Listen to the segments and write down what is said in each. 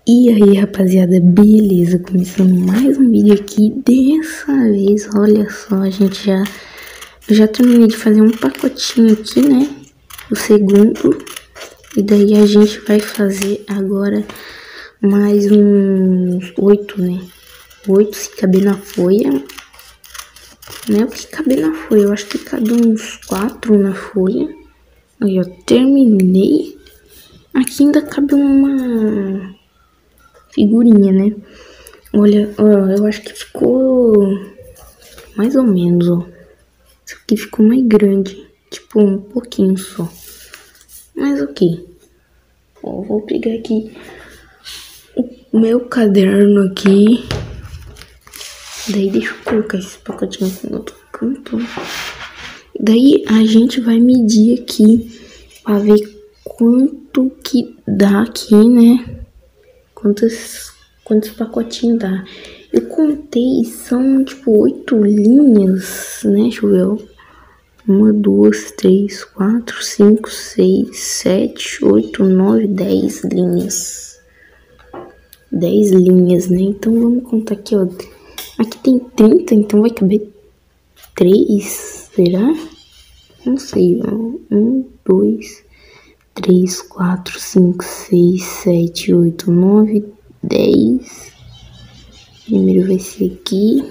E aí, rapaziada, beleza? Começando mais um vídeo aqui. Dessa vez, olha só, a gente já terminei de fazer um pacotinho aqui, né? O segundo. E daí a gente vai fazer agora mais uns 8, né? 8 se caber na folha. Não é o que caber na folha, eu acho que cabe uns 4 na folha. Aí, eu terminei. Aqui ainda cabe uma figurinha, né? Olha, ó, eu acho que ficou mais ou menos, ó. Isso aqui ficou mais grande, tipo um pouquinho só. Mas ok. Ó, vou pegar aqui o meu caderno aqui. Daí deixa eu colocar esse pacotinho aqui no outro canto. Daí a gente vai medir aqui pra ver quanto que dá aqui, né? Quantos pacotinhos dá. Eu contei, são tipo 8 linhas, né? Deixa eu ver. 1, 2, 3, 4, 5, 6, 7, 8, 9, 10 linhas. 10 linhas, né? Então vamos contar aqui, ó. Aqui tem 30, então vai caber 3, será? Não sei, ó. 1, 2, 3, 4, 5, 6, 7, 8, 9, 10. Primeiro vai ser aqui.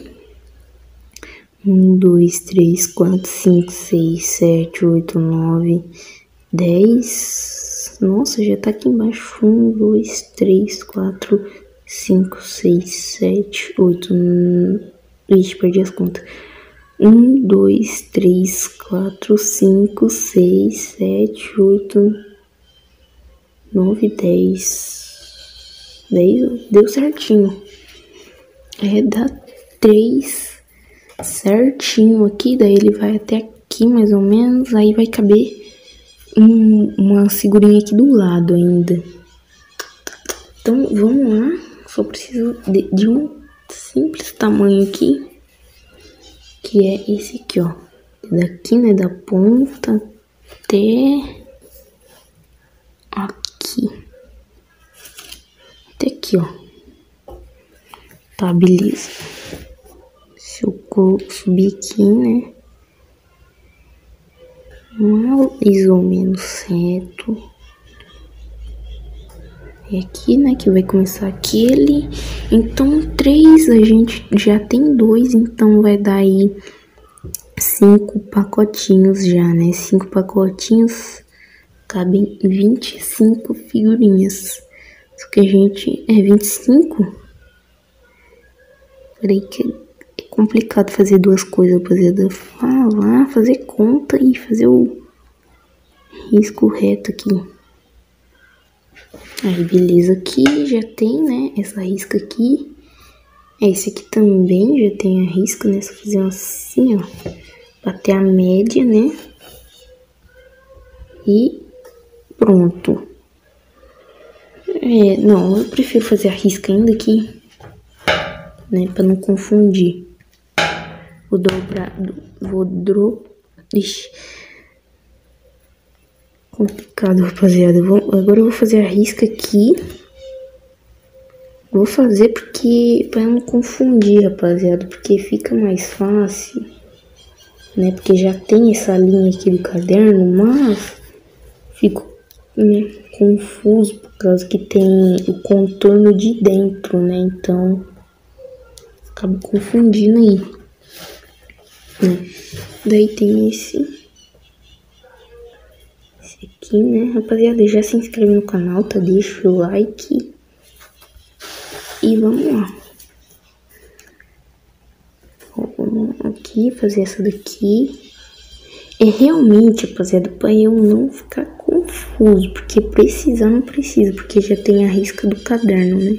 1, 2, 3, 4, 5, 6, 7, 8, 9, 10. Nossa, já tá aqui embaixo. 1, 2, 3, 4, 5, 6, 7, 8. Ixi, perdi as contas. 1, 2, 3, 4, 5, 6, 7, 8, 9, 10. 10 deu certinho. Dá 3 certinho aqui, daí ele vai até aqui mais ou menos, aí vai caber uma figurinha aqui do lado ainda. Então vamos lá, só preciso de um simples tamanho aqui, que é esse aqui, ó. Daqui, né, da ponta até aqui. Até aqui, ó. Tá, beleza. Se eu subir aqui, né? Mais ou menos certo. É aqui, né? Que vai começar aquele. Então, 3 a gente já tem 2. Então, vai dar aí 5 pacotinhos já, né? 5 pacotinhos. Cabem 25 figurinhas. Só que a gente... 25? Peraí que... é complicado fazer duas coisas, rapaziada. Falar, fazer conta e fazer o risco reto aqui. Aí, beleza. Aqui já tem, né, essa risca aqui. Esse aqui também já tem a risca, né? Só fazer assim, ó. Bater a média, né? E pronto. Não, eu prefiro fazer a risca ainda aqui, né? Pra não confundir. Ixi. Complicado, rapaziada. Agora eu vou fazer a risca aqui. Vou fazer porque... pra não confundir, rapaziada. Porque fica mais fácil, né? Porque já tem essa linha aqui do caderno, mas... fico, né, confuso por causa que tem o contorno de dentro, né? Então... acabo confundindo aí, né? Daí tem esse aqui, né, rapaziada? Já se inscreve no canal, tá? Deixa o like. E vamos lá. Vamos aqui fazer essa daqui. Realmente, rapaziada, pra eu não ficar confuso. Porque precisar não precisa, porque já tem a risca do caderno, né?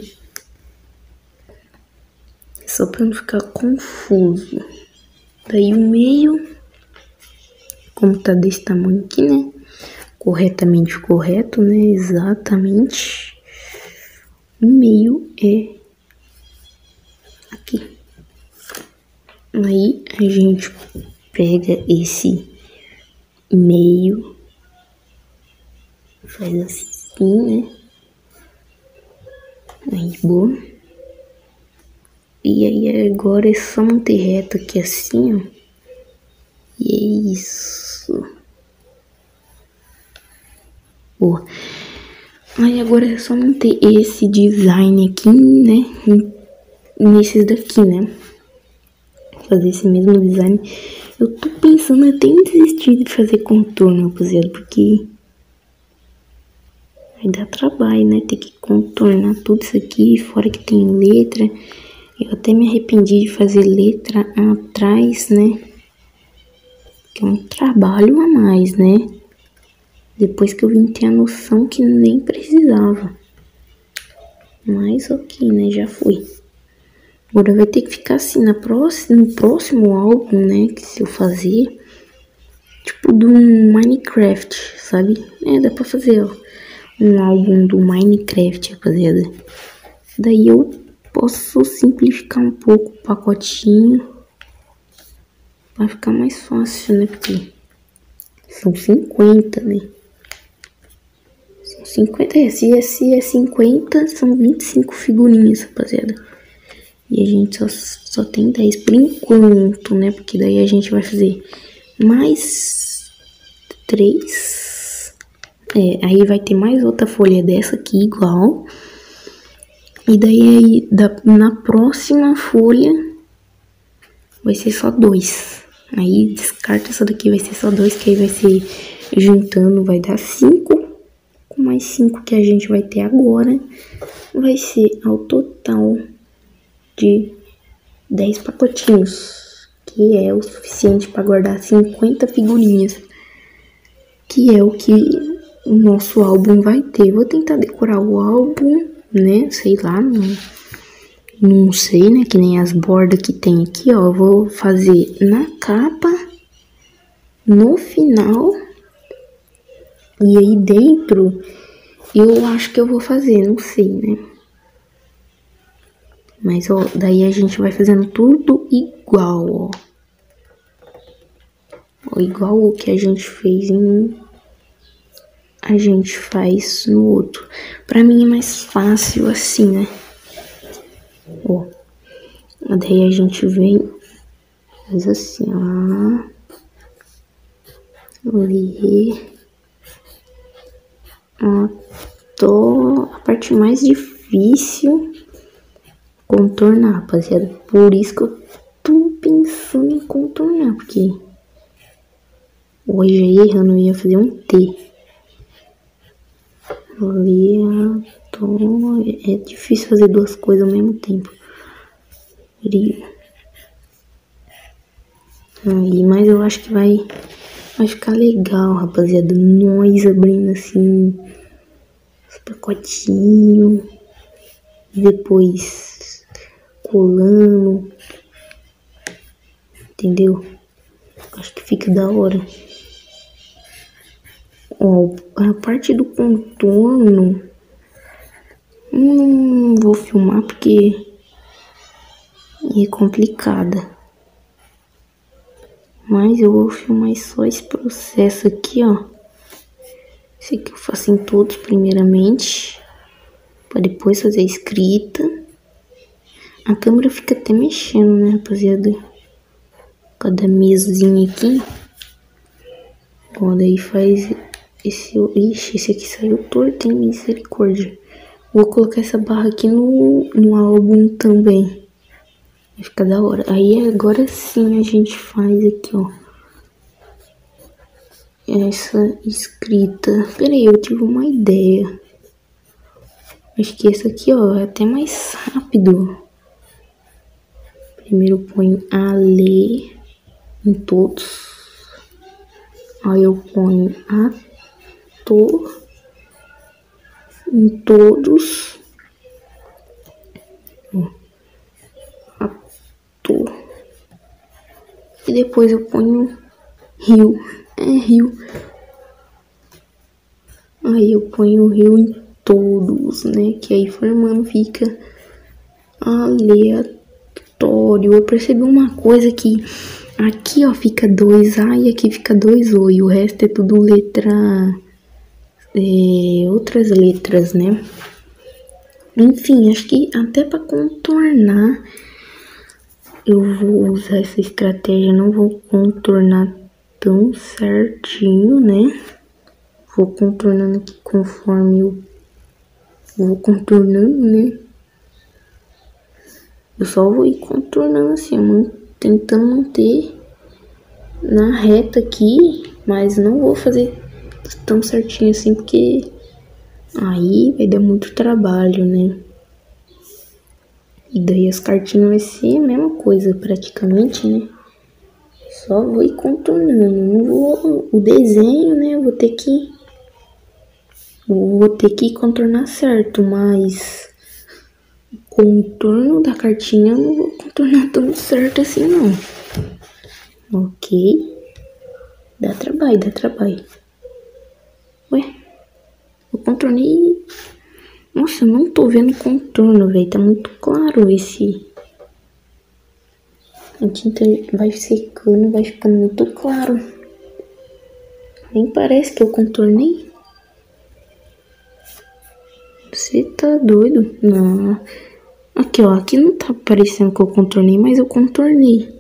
Só pra não ficar confuso. Daí o meio, como tá desse tamanho aqui, né? Corretamente correto, né? Exatamente. O meio é aqui. Aí a gente pega esse meio, faz assim, né? Aí, boa. E aí agora é só manter reto aqui assim, ó. E é isso. Boa. Aí agora é só manter esse design aqui, né? Nesses daqui, né? Fazer esse mesmo design. Eu tô pensando até em desistir de fazer contorno, rapaziada, porque vai dar trabalho, né? Ter que contornar tudo isso aqui, fora que tem letra. Eu até me arrependi de fazer letra atrás, né? Que é um trabalho a mais, né? Depois que eu vim ter a noção que nem precisava. Mas ok, né? Já foi. Agora vai ter que ficar assim no próximo álbum, né? Que se eu fazer. Tipo do Minecraft, sabe? Dá pra fazer, ó. Um álbum do Minecraft, rapaziada. Daí eu posso simplificar um pouco o pacotinho. Vai ficar mais fácil, né? Porque são 50, né? São 50, se é 50, são 25 figurinhas, rapaziada. E a gente só tem 10 por enquanto, né? Porque daí a gente vai fazer mais 3. Aí vai ter mais outra folha dessa aqui, igual. E daí na próxima folha vai ser só 2. Aí descarta essa daqui, vai ser só 2, que aí vai ser juntando, vai dar 5. Com mais 5 que a gente vai ter agora, vai ser ao total de 10 pacotinhos, que é o suficiente para guardar 50 figurinhas, que é o que o nosso álbum vai ter. Vou tentar decorar o álbum, né? Sei lá, não sei, né? Que nem as bordas que tem aqui, ó. Eu vou fazer na capa, no final, e aí dentro eu acho que eu vou fazer, não sei, né? Mas, ó, daí a gente vai fazendo tudo igual, ó. Igual o que a gente fez a gente faz no outro. Pra mim é mais fácil assim, né? Ó. Daí a gente vem, faz assim, ó. Ali. A parte mais difícil contornar, rapaziada. Por isso que eu tô pensando em contornar, porque hoje aí errando eu ia fazer um T. É difícil fazer duas coisas ao mesmo tempo. Aí, mas eu acho que vai ficar legal, rapaziada. Nós abrindo assim os pacotinhos, depois colando, entendeu? Acho que fica da hora. Ó, a parte do contorno não vou filmar porque é complicada. Mas eu vou filmar só esse processo aqui, ó. Esse aqui eu faço em todos primeiramente, para depois fazer a escrita. A câmera fica até mexendo, né, rapaziada? Cada mesinha aqui. Ó, daí faz esse... Ixi, esse aqui saiu torto, hein? Misericórdia. Vou colocar essa barra aqui no álbum também. Vai ficar da hora. Aí agora sim a gente faz aqui, ó. Essa escrita. Pera aí, eu tive uma ideia. Acho que essa aqui, ó, é até mais rápido. Primeiro eu ponho a ler em todos. Aí eu ponho ator em todos. Ator. E depois eu ponho rio. Rio. Aí eu ponho rio em todos, né? Que aí formando fica aleatório. Eu percebi uma coisa que aqui, ó, fica 2A e aqui fica 2O. E o resto é tudo letra... outras letras, né? Enfim, acho que até pra contornar eu vou usar essa estratégia. Não vou contornar tão certinho, né? Vou contornando aqui conforme eu vou contornando, né? Eu só vou ir contornando assim, tentando manter na reta aqui, mas não vou fazer tão certinho assim, porque aí vai dar muito trabalho, né? E daí as cartinhas vai ser a mesma coisa praticamente, né? Só vou ir contornando, não vou, o desenho, né, vou ter que contornar certo, mas o contorno da cartinha eu não vou contornar tão certo assim não. Ok? Dá trabalho. Ué, eu contornei. Nossa, eu não tô vendo contorno, velho, tá muito claro esse. A tinta vai secando, vai ficando muito claro. Nem parece que eu contornei. Você tá doido? Não. Aqui, ó. Aqui não tá parecendo que eu contornei, mas eu contornei.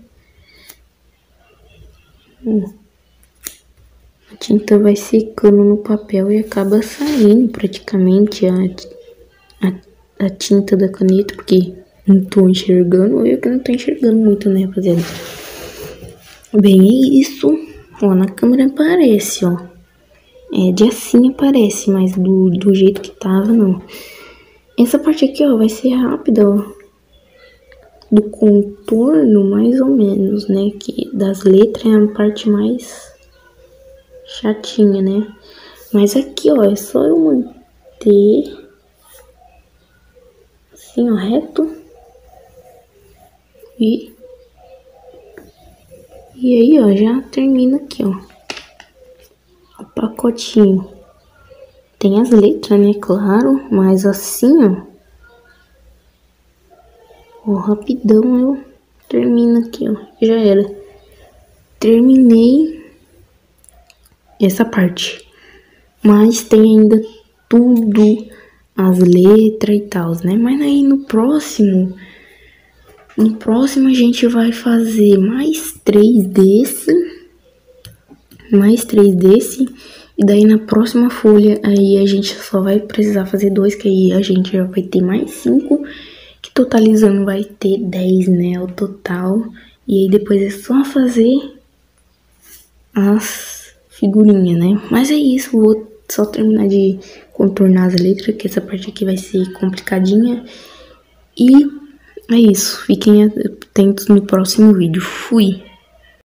A tinta vai secando no papel e acaba saindo praticamente a tinta da caneta, porque não tô enxergando, ou eu que não tô enxergando muito, né, rapaziada? Bem, é isso. Ó, na câmera aparece, ó. De assim aparece, mas do jeito que tava, não. Essa parte aqui, ó, vai ser rápida, ó. Do contorno, mais ou menos, né? Que das letras é a parte mais chatinha, né? Mas aqui, ó, é só eu manter assim, ó, reto. E aí, ó, já termina aqui, ó. O pacotinho. Tem as letras, né? Claro, mas assim, ó, rapidão eu termino aqui, ó. Já era. Terminei essa parte. Mas tem ainda tudo, as letras e tal, né? Mas aí no próximo a gente vai fazer mais 3 desse. E daí na próxima folha aí a gente só vai precisar fazer 2, que aí a gente já vai ter mais 5, que totalizando vai ter 10, né, o total. E aí depois é só fazer as figurinhas, né? Mas é isso, vou só terminar de contornar as letras, que essa parte aqui vai ser complicadinha. E é isso, fiquem atentos no próximo vídeo. Fui!